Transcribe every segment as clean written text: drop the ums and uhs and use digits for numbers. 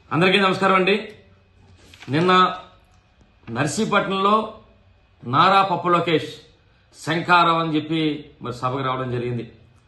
అందరికీ నమస్కారం అండి. నిన్న నర్సీపట్నంలో నారా పప్పు లోకేష్ శంఖారం అని చెప్పి మరి సభకు రావడం జరిగింది.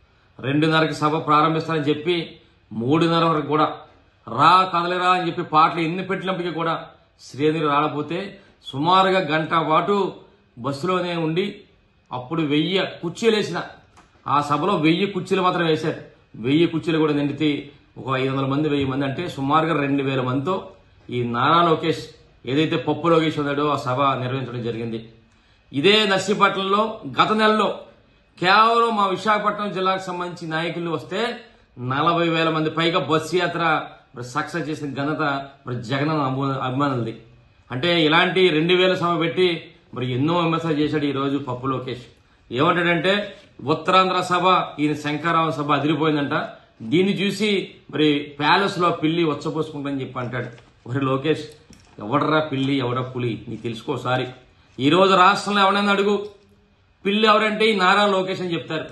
2:30కి సభ ప్రారంభిస్తారని చెప్పి 3:30 వరకు కూడా రా కదలిరా అని చెప్పి పాటలు ఎన్ని పెట్టినప్పటికీ కూడా శ్రేణులు రాకపోతే సుమారుగా గంట పాటు బస్సులోనే ఉండి అప్పుడు 1000 కుర్చీలు వేసిన ఆ సభలో 1000 కుర్చీలు మాత్రం వేశారు. 1000 కుర్చీలు కూడా నిండితే ఒక 500 మంది 1000 మంది అంటే సుమారుగా 2000 మందితో ఈ నారా లోకేష్ ఏదైతే పప్పు లోకేష్ ఉన్నాడో ఆ సభ నిర్వహించడం జరిగింది. ఇదే నర్సీపట్నంలో గత నెలలో కేవలం మా విశాఖపట్నం జిల్లాకు సంబంధించి నాయకులు వస్తే 40,000 మంది పైగా బస్సు యాత్ర సక్సెస్ చేసిన ఘనత మరి జగన్ అభిమానులది. అంటే ఇలాంటి 2000 సభ పెట్టి మరి ఎన్నో విమర్శలు చేశాడు ఈ రోజు పప్పు లోకేష్. ఏమంటాడంటే ఉత్తరాంధ్ర సభ ఈయన శంకరావం సభ అదిరిపోయిందంట, దీన్ని చూసి మరి ప్యాలెస్ లో పిల్లి వచ్చపోసుకుంటాని చెప్పి అంటాడు. మరి లోకేష్ ఎవడరా పిల్లి ఎవడ పులి నీకు తెలుసుకోసారి. ఈ రోజు రాష్ట్రంలో ఎవరైనా అడుగు పిల్లి ఎవరంటే ఈ నారా లోకేష్ అని చెప్తారు.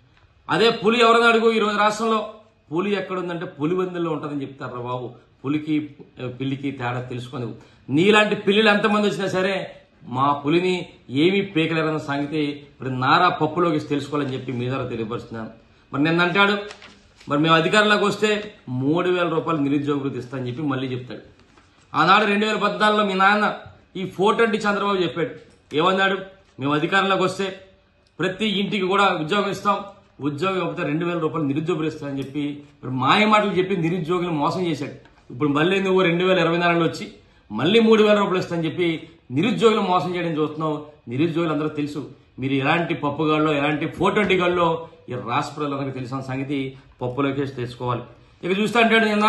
అదే పులి ఎవరైనా అడుగు ఈ రోజు రాష్ట్రంలో పులి ఎక్కడుందంటే పులివెందుల్లో ఉంటుందని చెప్తారు. బాబు పులికి పిల్లికి తేడా తెలుసుకొని నీలాంటి పిల్లిలు ఎంతమంది వచ్చినా సరే మా పులిని ఏమీ పీకలేరన్న సంగతి మరి నారా పప్పు లోకేష్ తెలుసుకోవాలని చెప్పి మీ ద్వారా తెలియపరుస్తున్నాను. మరి నిన్న అంటాడు మరి మేము అధికారంలోకి వస్తే 3,000 రూపాయలు నిరుద్యోగ వృత్తి ఇస్తామని చెప్పి మళ్ళీ చెప్తాడు. ఆనాడు 2014లో మీ నాన్న ఈ 420 చంద్రబాబు చెప్పాడు. ఏమన్నాడు? మేము అధికారంలోకి వస్తే ప్రతి ఇంటికి కూడా ఉద్యోగం ఇస్తాం, ఉద్యోగం ఇవ్వకపోతే 2,000 రూపాయలు నిరుద్యోగులు ఇస్తామని చెప్పి ఇప్పుడు మాయ మాటలు చెప్పి నిరుద్యోగులు మోసం చేశాడు. ఇప్పుడు మళ్ళీ నువ్వు 2024లో వచ్చి మళ్ళీ 3,000 రూపాయలు ఇస్తామని చెప్పి నిరుద్యోగులు మోసం చేయడం చూస్తున్నావు. నిరుద్యోగులు అందరూ తెలుసు మీరు ఎలాంటి పప్పుగాళ్ళలో ఎలాంటి 420 గాళ్ళలో ఈ రాష్ట్ర ప్రజలందరికీ తెలిసిన సంగతి పప్పు లోకేష్ తెలుసుకోవాలి. ఇక చూస్తా అంటాడు నిన్న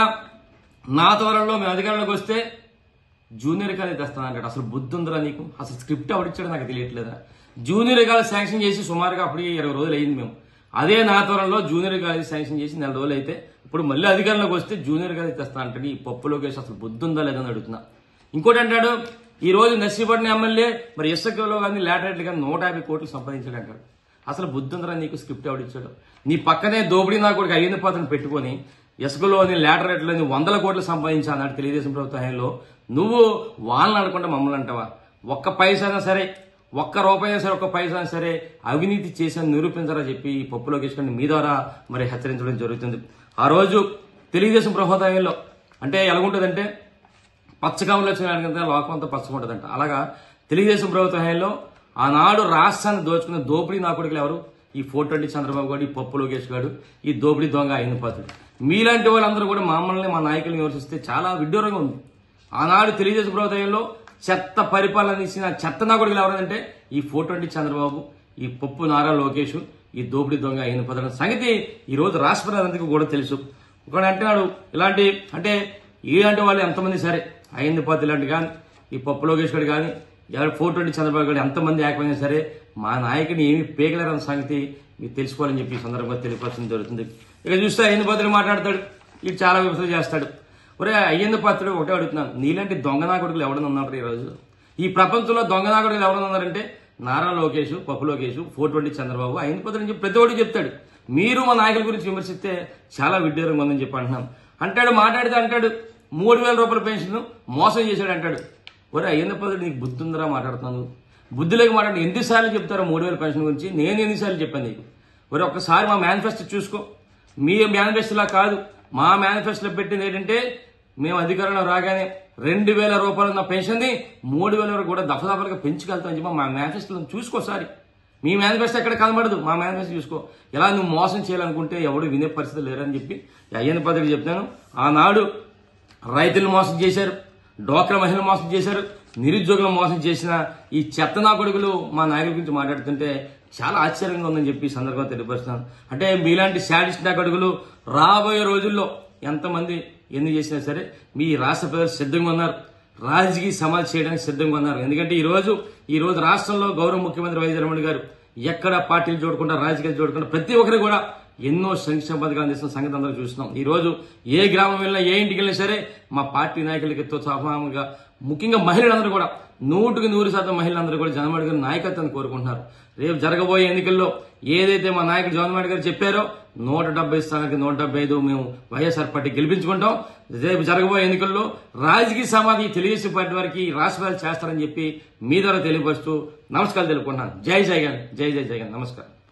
నా త్వరలో మేము అధికారంలోకి వస్తే జూనియర్ కాలేజ్ తెస్తాను అంటాడు. అసలు బుద్ధి ఉందిరా నీకు? అసలు స్క్రిప్ట్ ఎవరిచ్చాడో నాకు తెలియట్లేదా? జూనియర్ కాలేజ్ శాంక్షన్ చేసి సుమారుగా అప్పటికి 20 రోజులు అయింది. మేము అదే నా త్వరలో జూనియర్ కాలేజ్ శాంక్షన్ చేసి 4 రోజులు అయితే ఇప్పుడు మళ్ళీ అధికారంలోకి వస్తే జూనియర్ కాలేజ్ తెస్తా అంటాడు. ఈ పప్పు లోకేష్ అసలు బుద్ధి ఉందా లేదని అడుగుతున్నా. ఇంకోటి అంటాడు ఈ రోజు నర్సీపట్నం ఎమ్మెల్యే మరి ఇసుకలో కానీ లాటరేట్లు కానీ 150 కోట్లు సంపాదించాడు అంటాడు. అసలు బుద్ధి ఉందిరా నీకు? స్క్రిప్ట్ ఎవడిచ్చాడు? నీ పక్కనే దోపిడీ నా కొడుకు అయ్యింది పాత్రను పెట్టుకుని ఇసుకలోని లాటరేట్లని 100 కోట్లు సంపాదించా అన్నాడు తెలుగుదేశం ప్రభుత్వ హయాంలో. నువ్వు వాళ్ళని అనుకుంటే మమ్మల్ని అంటావా? ఒక్క పైసైనా సరే, ఒక్క రూపాయి సరే, ఒక్క పైసా సరే అవినీతి చేశాను నిరూపించారా చెప్పి పప్పు లోకేష్ గారిని మీ ద్వారా మరి హెచ్చరించడం జరుగుతుంది. ఆ రోజు తెలుగుదేశం ప్రభుత్వ హయాంలో అంటే ఎలాగుంటుందంటే పచ్చకాములు వచ్చిన లోకం అంతా పచ్చకుంటుందంట. అలాగా తెలుగుదేశం ప్రభుత్వ హయాంలో ఆనాడు రాష్ట్రాన్ని దోచుకున్న దోపిడీ నా కొడుకులు ఎవరు? ఈ 420 చంద్రబాబు గారు, ఈ పప్పు లోకేష్ గారు, ఈ దోపిడీ దొంగ అయింది పాత్రుడు. మీలాంటి వాళ్ళందరూ కూడా మమ్మల్ని మా నాయకులను విమర్శిస్తే చాలా విడ్డూరంగా ఉంది. ఆనాడు తెలుగుదేశం ప్రభుత్వంలో చెత్త పరిపాలన ఇచ్చిన చెత్త నా కొడుకులు ఎవరంటే ఈ 420 చంద్రబాబు, ఈ పప్పు నారా లోకేష్, ఈ దోపిడీ దొంగ అయిన పదన సంగతి ఈ రోజు రాష్ట్ర ప్రజలందరికీ కూడా తెలుసు. ఒకటి అంటున్నాడు ఇలాంటి అంటే ఇలాంటి వాళ్ళు ఎంతమంది సరే అయింది పాత్ర ఇలాంటి కానీ ఈ పప్పు లోకేష్ గారు కానీ 420 చంద్రబాబు గారు ఎంతమంది ఏకమైనా సరే మా నాయకుని ఏమి పేగలేరన్న సంగతి మీకు తెలుసుకోవాలని చెప్పి ఈ సందర్భంగా తెలియపరచడం జరుగుతుంది. ఇక చూస్తే అయ్యింది పాత్రుడు మాట్లాడతాడు, ఇది చాలా విమర్శలు చేస్తాడు. ఒరే అయ్యింది పాత్రుడు ఒకటే అడుగుతున్నాను, నీలాంటి దొంగ నాయకుడులు ఎవడన్నా ఉన్నారు ఈ రోజు? ఈ ప్రపంచంలో దొంగ నాయకుడులు ఎవరన్నా ఉన్నారంటే నారా లోకేష్, పప్పు లోకేష్, 420 చంద్రబాబు, అయ్యింది పాత్రుడు చెప్పి ప్రతి ఒక్కటి చెప్తాడు. మీరు మా నాయకుల గురించి విమర్శిస్తే చాలా విడ్డూరంగా ఉందని చెప్పి అంటున్నాను. అంటాడు మాట్లాడితే అంటాడు 3,000 రూపాయల పెన్షన్ మోసం చేశాడు అంటాడు. ఒరే అయ్యింది పాత్రుడు నీకు బుద్ధి ఉందరా మాట్లాడుతున్నాను? బుద్ధిలోకి మాట్లాడి ఎన్నిసార్లు చెప్తారో 3,000 పెన్షన్ గురించి? నేను ఎన్నిసార్లు చెప్పాను నీకు? ఒరే ఒక్కసారి మా మేనిఫెస్టో చూసుకో. మీ మేనిఫెస్టోలా కాదు, మా మేనిఫెస్టోలో పెట్టింది ఏంటంటే మేము అధికారంలో రాగానే 2,000 రూపాయలు ఉన్న పెన్షన్ ని 3,000 వరకు కూడా దఫదఫలుగా పెంచుకెళ్తామని చెప్పి మా మేనిఫెస్టోలో చూసుకోసారి. మీ మేనిఫెస్టో ఎక్కడ కనబడదు, మా మేనిఫెస్టో చూసుకో. ఇలా నువ్వు మోసం చేయాలనుకుంటే ఎవడు వినే పరిస్థితి లేరని చెప్పి అయ్యన్న పద్ధతి చెప్తాను. ఆనాడు రైతులు మోసం చేశారు, డోక్రా మహిళలు మోసం చేశారు, నిరుద్యోగులు మోసం చేసిన ఈ చెత్త నా కొడుకులు మా నాయకుల గురించి మాట్లాడుతుంటే చాలా ఆశ్చర్యంగా ఉందని చెప్పి సందర్భంగా తెలియపరుస్తున్నాను. అంటే మీలాంటి శాడిస్ట్ నా కొడుకులు రాబోయే రోజుల్లో ఎంతమంది ఎన్ని చేసినా సరే మీ రాష్ట్ర ప్రజలు సిద్ధంగా ఉన్నారు, రాజకీయ సమాధి చేయడానికి సిద్ధంగా ఉన్నారు. ఎందుకంటే ఈ రోజు రాష్ట్రంలో గౌరవ ముఖ్యమంత్రి వైఎస్ జగన్మోహన్ గారు ఎక్కడ పార్టీలు చూడకుండా రాజకీయాలు చూడకుండా ప్రతి ఒక్కరు కూడా ఎన్నో సంక్షేమ పథకాలు అందిస్తున్న సంగతి అందరూ చూస్తున్నాం. ఈ రోజు ఏ గ్రామం వెళ్ళినా ఏ ఇంటికి వెళ్ళినా సరే మా పార్టీ నాయకులకి ఎంతో సమానంగా ముఖ్యంగా మహిళలందరూ కూడా 100% మహిళలందరూ కూడా జగన్మోహన్ రెడ్డి గారి నాయకత్వాన్ని కోరుకుంటున్నారు. రేపు జరగబోయే ఎన్నికల్లో ఏదైతే మా నాయకుడు జగన్మోహన్ రెడ్డి గారు చెప్పారో 170 స్థానానికి 175 మేము వైఎస్ఆర్ పార్టీ గెలిపించుకుంటాం. రేపు జరగబోయే ఎన్నికల్లో రాజకీయ సమాధి తెలుగుదేశం పార్టీ వారికి రాష్ట్రాలు చేస్తారని చెప్పి మీ ద్వారా తెలియపరుస్తూ నమస్కారాలు తెలుపుకుంటున్నాను. జై జగన్, జై జై జగన్. నమస్కారం.